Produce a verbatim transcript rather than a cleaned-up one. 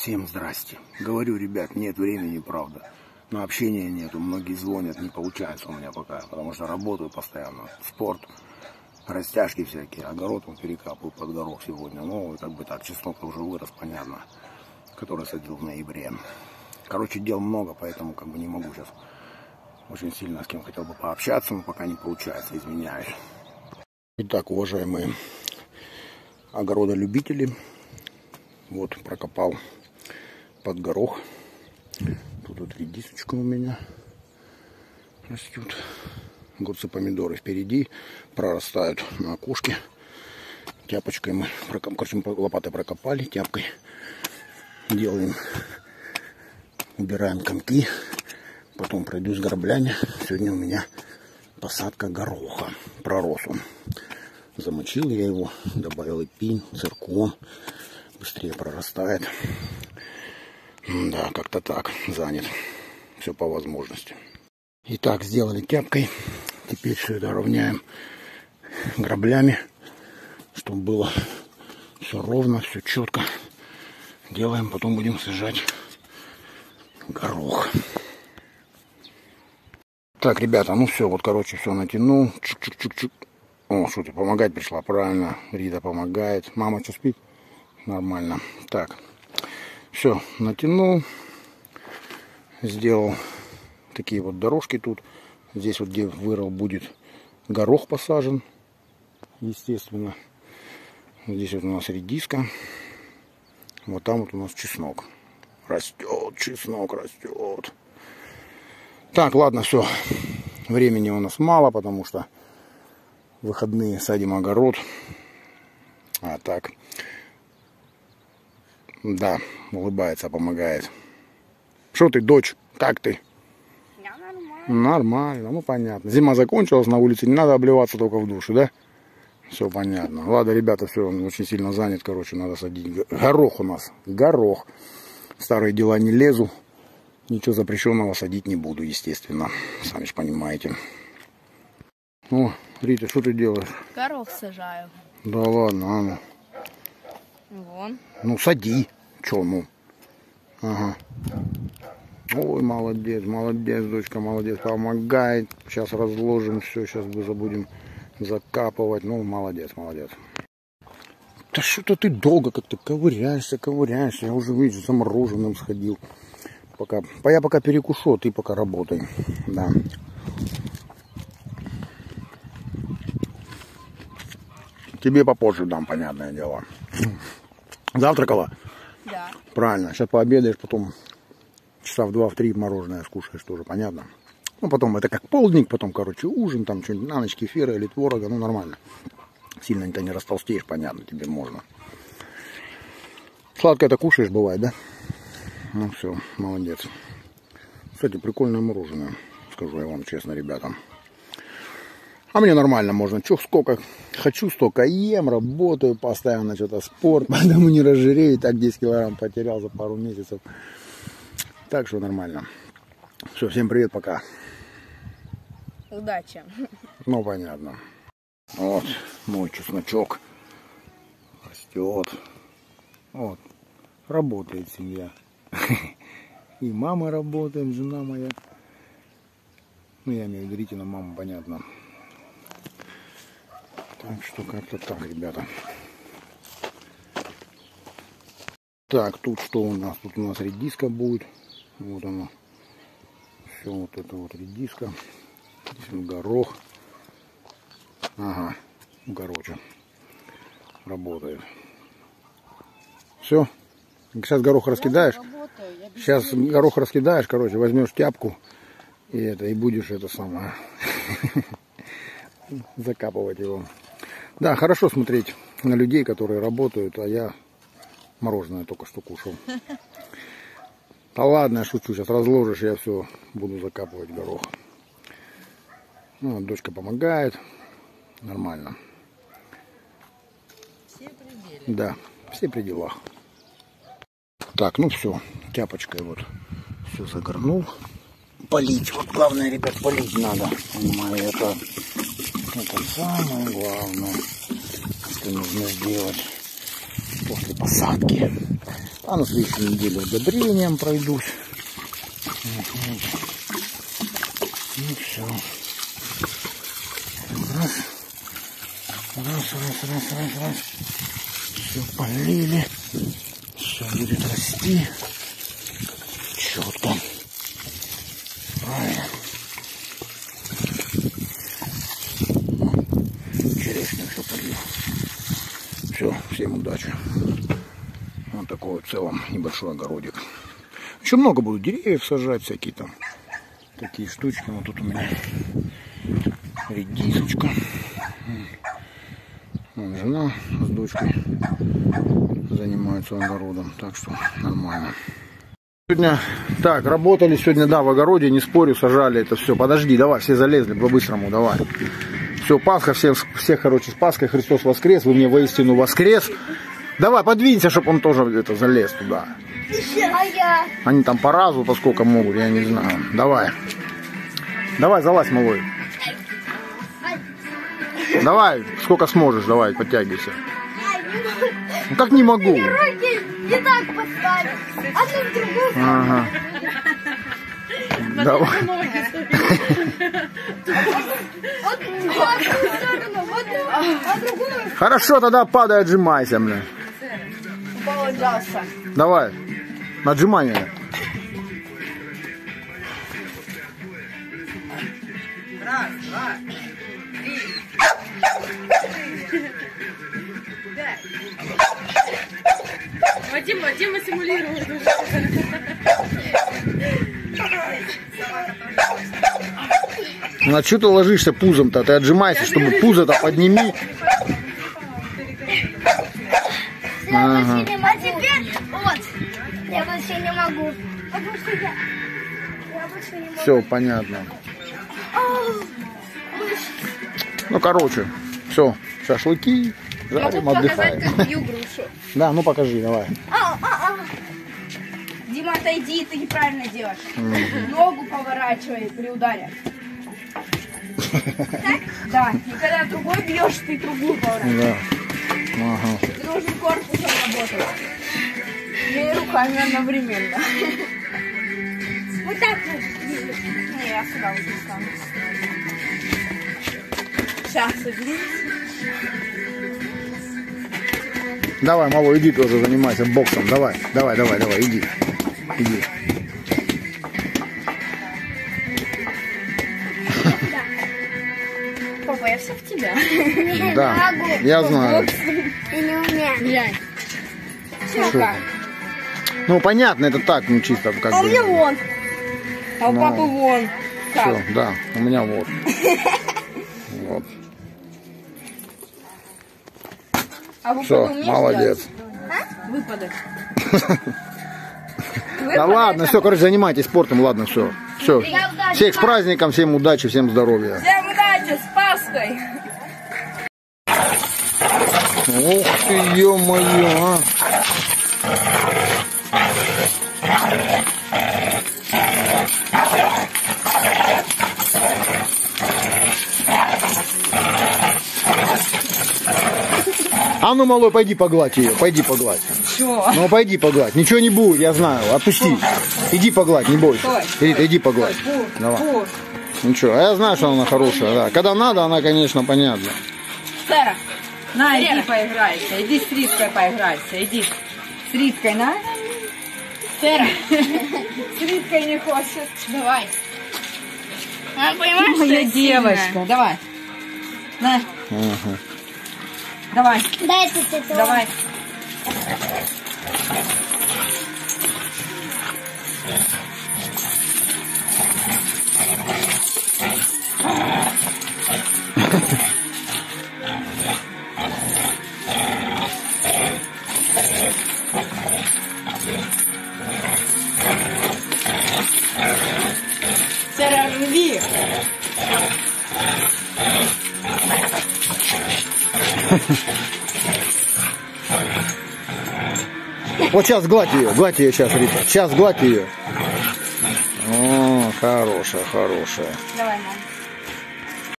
Всем здрасте. Говорю, ребят, нет времени, правда. Но общения нету, многие звонят, не получается у меня пока, потому что работаю постоянно. Спорт, растяжки всякие, огород он перекапываю под горох сегодня. Ну, как бы так, чеснок уже вырос, понятно, который садил в ноябре. Короче, дел много, поэтому как бы не могу сейчас очень сильно с кем хотел бы пообщаться, но пока не получается, извиняюсь. Итак, уважаемые огородолюбители, вот прокопал под горох. Тут вот редисочка у меня растет. Огурцы, помидоры впереди прорастают на окошке. Тяпочкой мы, короче, лопатой прокопали, тяпкой делаем, убираем комки. Потом пройду с граблями. Сегодня у меня посадка гороха. Пророс он. Замочил я его, добавил эпин, циркон. Быстрее прорастает. Да, как-то так, занят. Все по возможности. Итак, сделали тяпкой. Теперь все это равняем граблями, чтобы было все ровно, все четко. Делаем, потом будем сажать горох. Так, ребята, ну все, вот, короче, все натянул. Чук-чук-чук-чук. О, что ты, помогать пришла, правильно. Рита помогает. Мама что, спит? Нормально. Так, все, натянул. Сделал такие вот дорожки тут. Здесь вот, где вырыл, будет горох посажен. Естественно. Здесь вот у нас редиска. Вот там вот у нас чеснок. Растет, чеснок растет. Так, ладно, все. Времени у нас мало, потому что в выходные садим огород. А так, да, улыбается, помогает. Что ты, дочь? Как ты? Я нормально. Нормально, ну понятно. Зима закончилась, на улице не надо обливаться, только в душе, да? Все понятно. Ладно, ребята, все, он очень сильно занят, короче, надо садить. Горох у нас, горох. В старые дела не лезу. Ничего запрещенного садить не буду, естественно. Сами же понимаете. О, Рита, что ты делаешь? Горох сажаю. Да ладно, а ну. Вон. Ну, сади. Че, ну? Ага. Ой, молодец, молодец, дочка, молодец. Помогает. Сейчас разложим все, сейчас забудем закапывать. Ну, молодец, молодец. Да что-то ты долго как-то ковыряешься, ковыряешься. Я уже, видишь, замороженным сходил. Пока, я пока перекушу, ты пока работай. Да. Тебе попозже дам, понятное дело. Завтракала? Да. Правильно. Сейчас пообедаешь, потом часа в два, в три мороженое скушаешь, тоже понятно. Ну, потом это как полдник, потом, короче, ужин, там что-нибудь на ночь кефира или творога, ну, нормально. Сильно ты не растолстеешь, понятно, тебе можно. Сладкое-то кушаешь, бывает, да? Ну, все, молодец. Кстати, прикольное мороженое, скажу я вам честно, ребята. А мне нормально можно. Чё, сколько хочу, столько ем, работаю постоянно, что-то спорт, поэтому не разжирею. Так десять килограмм потерял за пару месяцев. Так что нормально. Все, всем привет, пока. Удачи. Ну, понятно. Вот, мой чесночок растет. Вот, работает семья. И мама работает, жена моя. Ну, я имею в виду Ритина мама, понятно. Так что как-то так, ребята. Так, тут что у нас? Тут у нас редиска будет. Вот она. Все вот это вот редиска. Здесь вот горох. Ага, короче, работает. Все. Сейчас горох раскидаешь. Сейчас горох раскидаешь, короче, возьмешь тяпку и это, и будешь это самое закапывать его. Да, хорошо смотреть на людей, которые работают, а я мороженое только что кушал. Да ладно, я шучу, сейчас разложишь, я все буду закапывать горох. Ну, дочка помогает. Нормально. Все пределы. Да, все при делах. Так, ну все, тяпочкой вот все загорнул. Полить, вот главное, ребят, полить надо. Понимаю, это, это самое главное, что нужно сделать после посадки. А на следующей неделе удобрением пройдусь. И все. Раз. Раз, раз, раз, раз, раз. Все полили. Все будет расти. Четко. Правильно. Черешню все полил. Все, всем удачи. Вот такой вот в целом небольшой огородик. Еще много буду деревьев сажать, всякие там такие штучки. Вот тут у меня редисочка. Вот жена с дочкой занимаются огородом, так что нормально. Сегодня, так, работали сегодня, да, в огороде, не спорю, сажали это все. Подожди, давай, все залезли по-быстрому, давай. Все, Пасха, всех, всех, короче, с Пасхой, Христос воскрес, вы мне воистину воскрес. Давай, подвинься, чтобы он тоже где-то залез туда. Они там по разу, поскольку могут, я не знаю. Давай. Давай, залазь, малой. Давай, сколько сможешь, давай, подтягивайся. Ну как не могу? Руки не так поставить. Одну в другую. Ага. Давай. Вот в одну сторону, вот а другую. Хорошо, тогда падай, отжимайся, бля. Положался. Давай, отжимание. Раз, два, три. Вадим, Вадим симулирует уже. Ну а что ты ложишься пузом-то? Ты отжимайся, чтобы пузо-то подними. Ага. А теперь вот. Я больше не могу. Потому что я, я больше не могу. Все, понятно. Ну, короче, все, шашлыки, жарим, отдыхаем. Как бью грушу. Да, ну покажи, давай. А, а, а. Дима, отойди, ты неправильно делаешь. Ногу поворачивай при ударе. Да, и когда другой бьешь, ты другую поворачиваешь. Да. Ага. Ты должен корпусом работать. И руками одновременно. Вот так вот. Не, я сюда уже стану. Сейчас, соберись. Давай, малой, иди тоже занимайся боксом. Давай, давай, давай, давай, иди. Иди. Папа, я все в тебя. Да, я знаю. И не умею. Глянь. Что? Ну, понятно, это так, ну, чисто как А у бы. меня вон. А у Ну. папы вон. Как? Все, да, у меня вот. Вот. А выпады Все, умеешь молодец. делать? Выпады. Да ладно, все, короче, занимайтесь спортом, ладно, все. Все. Всех с праздником, всем удачи, всем здоровья. Всем удачи, с Пасхой. Ух ты, ё-моё, а. А ну, малой, пойди погладь ее, пойди погладь. Чё? Ну, пойди погладь. Ничего не будет, я знаю. Отпусти. Иди погладь, не бойся. Стой. Рита, иди погладь. Фу, Давай. фу. Ничего, а я знаю, что она хорошая, да. Когда надо, она, конечно, понятна. Сара, На, Лера. иди поиграйся. Иди с Риткой поиграйся. Иди. С Риткой, на? Сара, С Риткой не хочет. давай. Она понимаешь, что Моя я девочка. сильная? Давай. На. Ага. Давай. Дайте ты то. Давай. Сара, рви. Вот сейчас гладь ее, гладь ее сейчас, Рита. Сейчас гладь ее. О, хорошая, хорошая. Давай, мам.